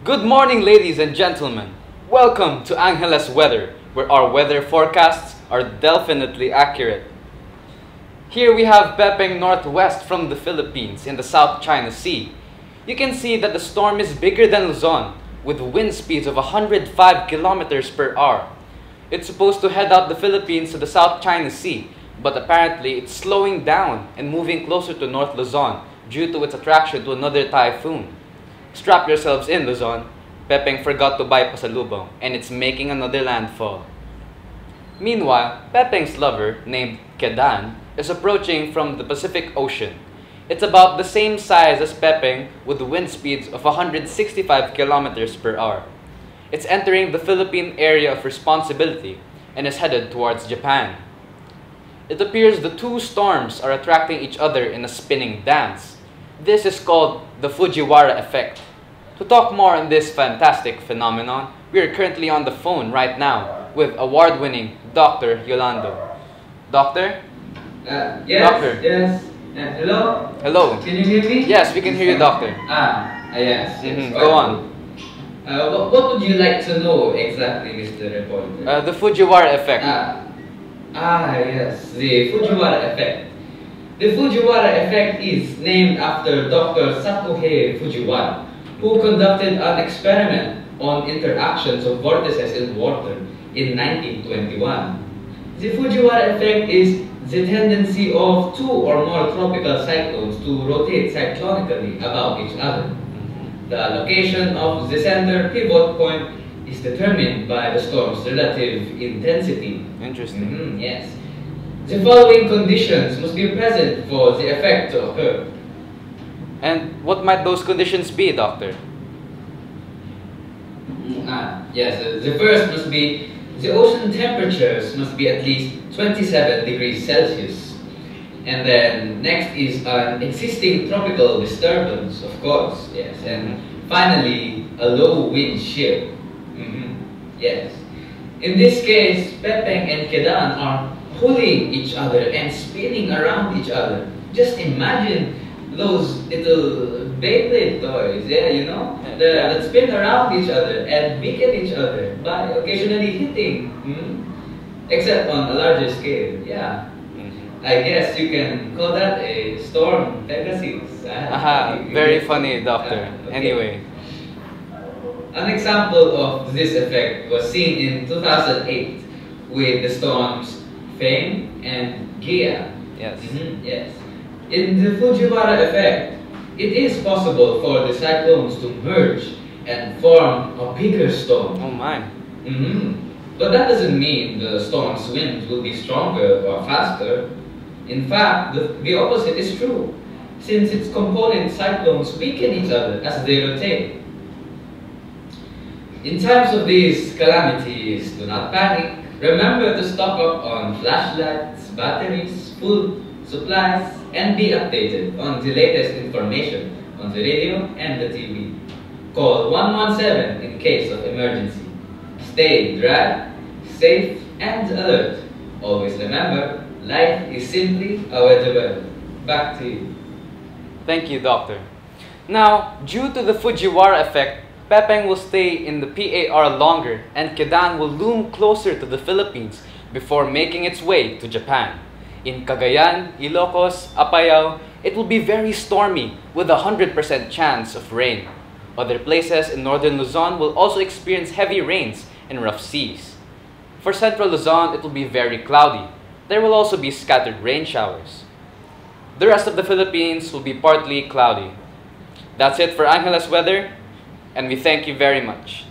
Good morning, ladies and gentlemen. Welcome to Angeles Weather, where our weather forecasts are definitely accurate. Here we have Pepeng northwest from the Philippines in the South China Sea. You can see that the storm is bigger than Luzon, with wind speeds of 105 kilometers per hour. It's supposed to head out the Philippines to the South China Sea, but apparently it's slowing down and moving closer to North Luzon due to its attraction to another typhoon. Strap yourselves in, Luzon. Pepeng forgot to buy pasalubong, and it's making another landfall. Meanwhile, Pepeng's lover, named Kedan, is approaching from the Pacific Ocean. It's about the same size as Pepeng with wind speeds of 165 kilometers per hour. It's entering the Philippine area of responsibility and is headed towards Japan. It appears the two storms are attracting each other in a spinning dance. This is called the Fujiwhara Effect. To talk more on this fantastic phenomenon, we are currently on the phone right now with award-winning Dr. Yolando. Doctor? Yes. Doctor. Yes. Hello? Hello. Can you hear me? Yes, we can hear you, Doctor. Yes. Go on. What would you like to know exactly, Mr. Reporter? The Fujiwhara Effect. Yes. The Fujiwhara Effect. The Fujiwhara Effect is named after Dr. Satohei Fujiwara, who conducted an experiment on interactions of vortices in water in 1921. The Fujiwara Effect is the tendency of two or more tropical cyclones to rotate cyclonically about each other. The location of the center pivot point is determined by the storm's relative intensity. Interesting. Yes. The following conditions must be present for the effect to occur. And what might those conditions be, Doctor? Yes, the first must be the ocean temperatures must be at least 27 degrees Celsius. And then next is an existing tropical disturbance, of course, yes. And finally, a low wind shear. Yes. In this case, Pepeng and Kedan are pulling each other and spinning around each other. Just imagine those little Beyblade toys, that spin around each other and weaken each other by occasionally hitting. Except on a larger scale, yeah. I guess you can call that a storm Pegasus. Very funny, Doctor. Okay. Anyway. An example of this effect was seen in 2008 with the storms Fame and Gia. Yes. Yes. In the Fujiwara effect, it is possible for the cyclones to merge and form a bigger storm. Oh my. But that doesn't mean the storm's winds will be stronger or faster. In fact, the opposite is true, since its component cyclones weaken each other as they rotate. In times of these calamities, do not panic. Remember to stock up on flashlights, batteries, food, supplies, and be updated on the latest information on the radio and the TV. Call 117 in case of emergency. Stay dry, safe, and alert. Always remember, life is simply a weather bell. Back to you. Thank you, Doctor. Now, due to the Fujiwara effect, Pepeng will stay in the PAR longer and Kedan will loom closer to the Philippines before making its way to Japan. In Cagayan, Ilocos, Apayao, it will be very stormy with a 100% chance of rain. Other places in northern Luzon will also experience heavy rains and rough seas. For central Luzon, it will be very cloudy. There will also be scattered rain showers. The rest of the Philippines will be partly cloudy. That's it for Angeles Weather, and we thank you very much.